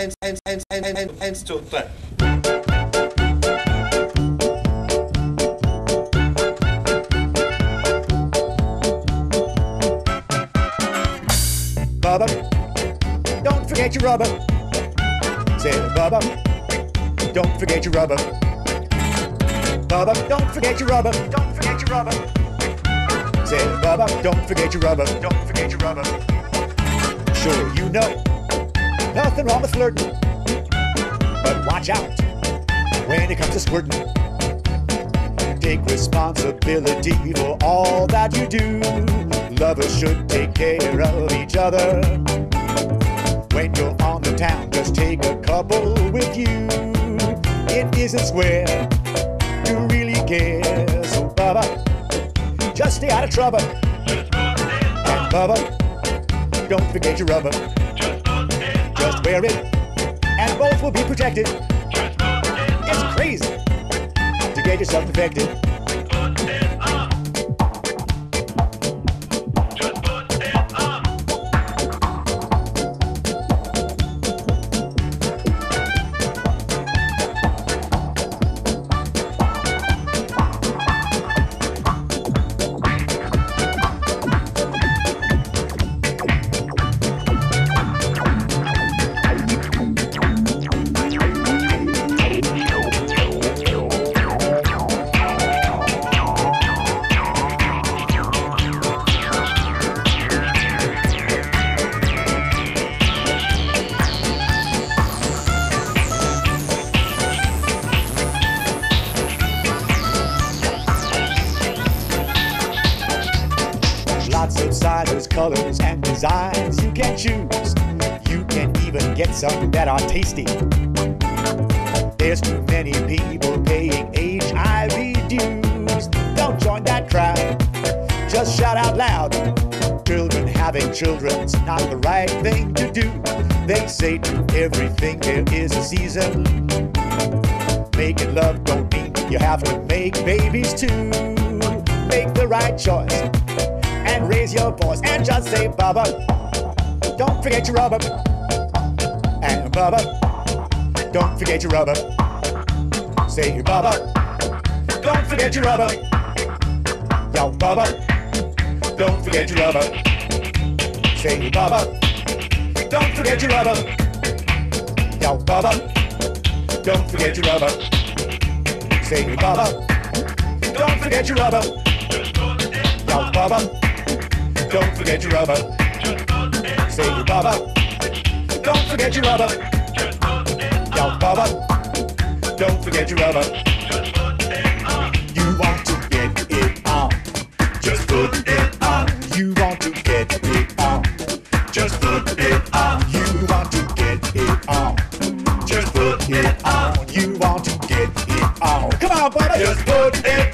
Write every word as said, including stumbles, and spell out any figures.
and and and and and and and still that. Bubba, don't forget your rubber. Say, Bubba, don't forget your rubber. Bubba, don't forget your rubber. Don't forget your rubber. Say, Bubba, don't forget your rubber. Don't forget your rubber. Sure, you know, nothing wrong with flirting, but watch out when it comes to squirting. Take responsibility for all that you do. Lovers should take care of each other. When you're on the town, just take a couple with you. It isn't square to really care. So Bubba, just stay out of trouble. And Bubba, don't forget your rubber. Just wear it, and both will be protected. It's crazy to get yourself infected. Lots of sizes, colors, and designs you can choose. You can even get some that are tasty. There's too many people paying H I V dues. Don't join that crowd. Just shout out loud. Children having children's not the right thing to do. They say to everything there is a season. Making love don't mean you have to make babies too. Make the right choice and raise your voice and just say, Bubba, don't forget your rubber. And Bubba, don't forget your rubber. Say, Bubba, don't forget your rubber. Yo, Bubba, don't forget your rubber. Say, Bubba, don't forget your rubber. Yo, Bubba, don't forget your rubber. Say, Bubba, don't forget your rubber. Yo, Bubba, don't forget your rubber. Say, Bubba, don't forget your rubber. Yo, Bubba, don't forget your rubber. You want to get it on, just put it on. You want to get it on, just put it on. You want to get it on, just put it on. You want to get it on. Come on, Bubba, just put it